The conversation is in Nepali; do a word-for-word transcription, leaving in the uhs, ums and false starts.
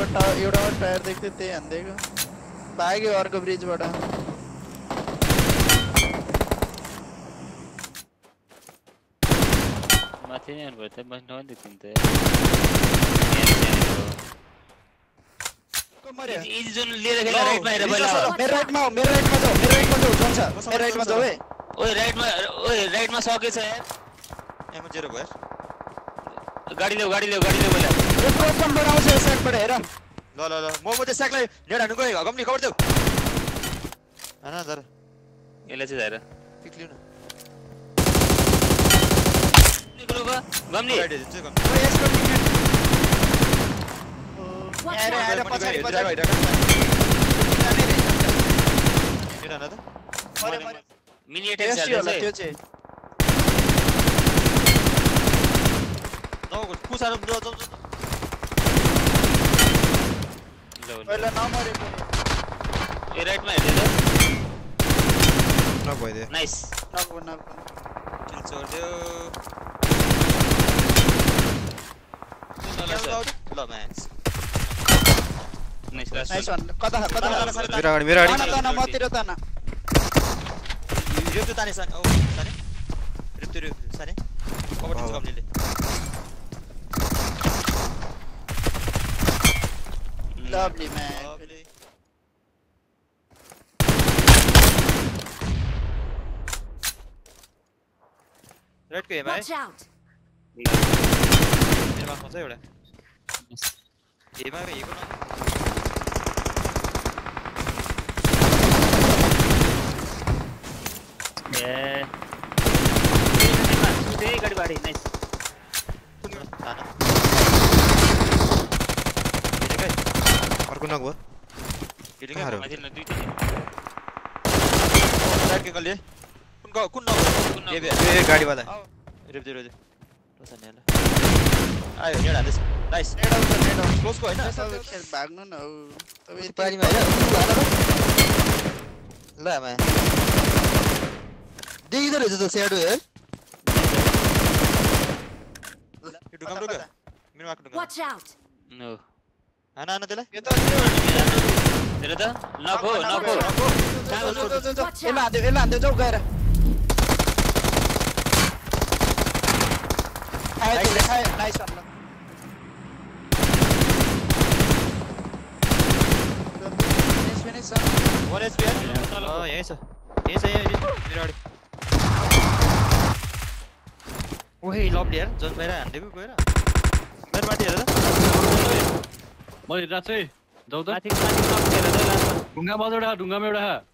एउटा एउटा टायर देख्थे त्यही हान्देको भाग्यो अर्को ब्रिजबाट माथि नै आउनु पर्छ बस्न पनि देख्दैन त इजी जोन लिएर गएर राइटमा हेर पहिला मेरो राइटमा हो मेरो राइटमा जाऊ मेरो राइटमा जाऊ जोन छ मेरो राइटमा जाऊ है ओए राइटमा ओए राइटमा सकेछ यार एमो जेरो भयो गाडी ल्याऊ गाडी ल्याऊ गाडी ल्याऊ पहिला यो क्रसबाट आउँछ यो साइडबाट हेर ल ल ल म म त्यो स्याकलाई नेड हान्नु गयो गम्नी खबर देऊ हैन जरा यसले चाहिँ हेर पिक लिउ न निक्लो गयो गम्नी राइट दिन्छ गम्नी ओ यसको टिकट अरे अरे पछाडी पछाडी हेर न त मिनी एटेक छ त्यो चाहिँ नो पुसारो जाऊ जाऊ पहिला नमरे ए राइटमा हेर्दै ल न भइदियो नाइस नगो नगो किल छोड्दियो ल म्याच नाइस नाइस वन कता कता मेरो अगाडि मेरो अगाडि तना मतिर तना रेप ताने सान ओ ताने रेप त्यो साने कभर दिन्छ कम्पनीले लभली म्यान राइट को एमआई Watch out. मेरो मार्कमा छ एउटा एमआई हेको न ए त्यही गाडी बाडी नाइस अर्को नगो माथि न दुई तिन राइट के गल्ले कुन कुन नगो ए गाडी वाला रेप दिरो दे रोसन याला आयो नेड हाल्दैछ नाइस नेड आउँछ नेड आउँछ क्लोज को हैन खेल भाग्नु न हो तपाईँ पारीमा हैन ल आमा देखिँदो रहेछ त स्याडो यार यो ढुकाम रोक्यो मेरो मार्क ढुकाम Watch out. नो हाना हाना त्यसलाई यो त तेरो त नखो नखो एला हान्दै एला हान्दै जाऊ गएर आयो खायो nice one finish finish one HP यार अ यही छ यही छ यही मेरो अगाडि ओहे लभली यार जन बाहिर हान्दै पो गएर मेरो माथि हेर त मैले रात चाहिँ जाऊ त माथि माथि नखेर त ढुङ्गा बजाउडा ढुङ्गामा एउटा